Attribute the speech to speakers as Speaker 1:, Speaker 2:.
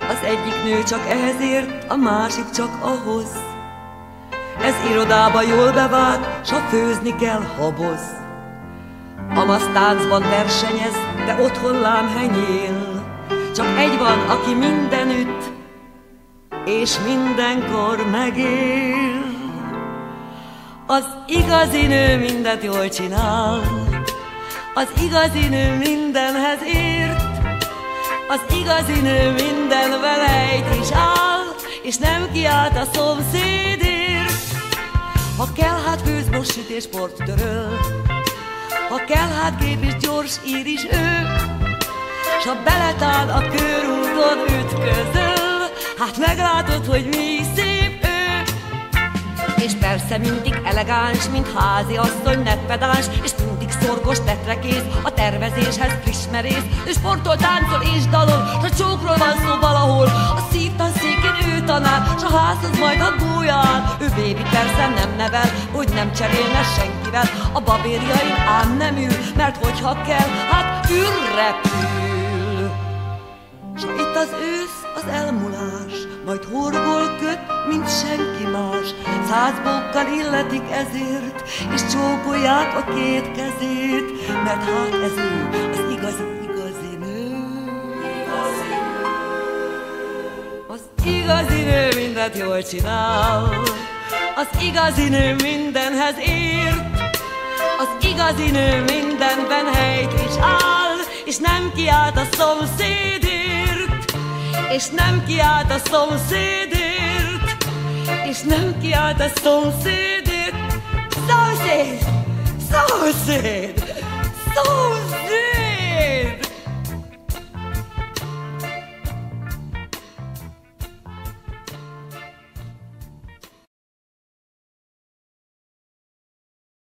Speaker 1: Az egyik nő csak ehhez ért, a másik csak ahhoz. Ez irodába jól bevált, s ha főzni kell, haboz. Amasz táncban versenyez, de otthon lám henyél. Csak egy van, aki mindenütt és mindenkor megél. Az igazi nő mindent jól csinál, az igazi nő mindenhez ért. Az igazi nő mindenvel egyt is áll, és nem kiált a szomszédért. Ha kell, hát főz, most süt és port töröl, ha kell, hát gép és gyors ír is ő. S ha beletál a körúton ütközöl, hát meglátod, hogy mi szép ő. És persze mindig elegáns, mint házi asszony, netpedáns, és mindig szorgos, tetrekész, a tervezéshez friss merész. Ő sportol, táncol és dalol, s a csókról van szó valahol. A szívtanszékén ő tanár, s a házhoz majd a gólya áll. Ő bébi persze nem nevel, hogy nem cserélne senkivel. A babérjain ám nem ül, mert hogyha kell, hát ürrepül. S ha itt az ősz, az elmulás, majd horgol köt, mint senki más. 100 bókkal illetik ezért, és csókolják a két kezét, mert hát ez ő, az igazi nő. Az igazi nő mindent jól csinál, az igazi nő mindenhez ért. Az igazi nő mindenben helyt is áll, és nem kiált a szomszédért, és nem kiált a szomszédért, és nem kiált a szomszédért. Szomszéd! Szomszéd! Szomszéd!